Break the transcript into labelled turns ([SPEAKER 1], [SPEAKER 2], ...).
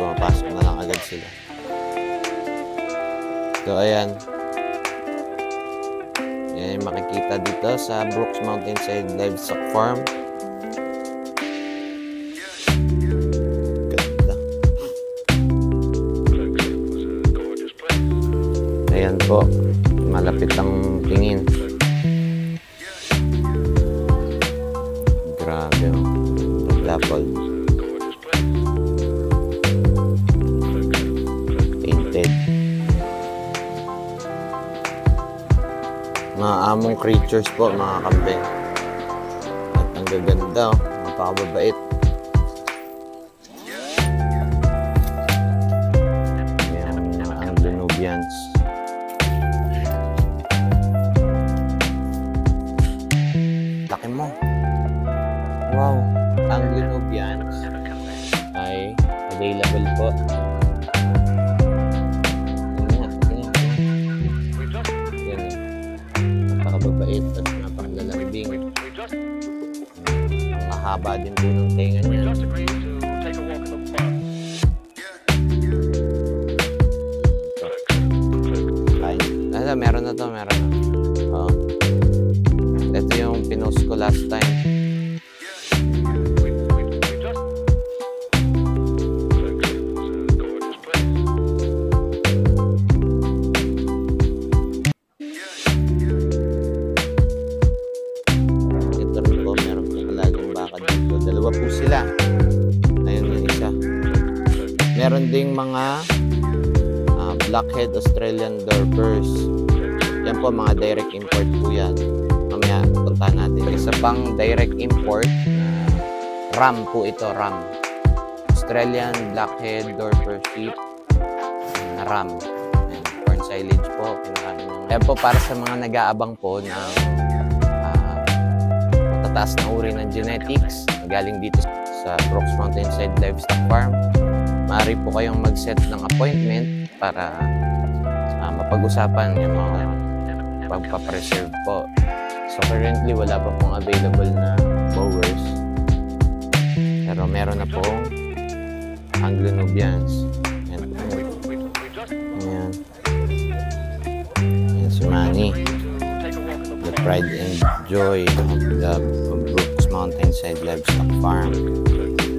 [SPEAKER 1] pumapasok na lang agad sila. So ayan. Yan yung makikita dito sa Bruck Mountainside Livestock Farm. Ganda. Ayan po, malapit ang tingin. Grabe, dapol. Painted. Mga among creatures po, mga kambing. At ang gaganda, napakababait. Ayan, ang Danubians. Laki mo. Wow, ang Danubians ay available po. Napakababait at napakalalambing. Ang mahaba din po ng tenga niya. Meron na to, meron na. Oh. Ito yung pinost ko last time. Dalawa po sila. Ayun yung isa. Meron ding mga blackhead Australian Dorpers. Yan po mga direct import po yan. Mamaya puntahan natin. Isa pang direct import ram po ito, ram. Australian blackhead Dorper sheep ram. Ayan, corn silage po. Yan po para sa mga nag-aabang po ng taas na uri ng genetics galing dito sa Bruck Mountainside Livestock Farm. Maaari po kayong mag-set ng appointment para mapag-usapan yung mga pagpapreserve po. So currently wala pa pong available na bowers, pero meron na pong Anglo-Nubians. Ayan. Ayan. Ayan si Manny, the pride and joy of the Bruck Mountainside Livestock Farm.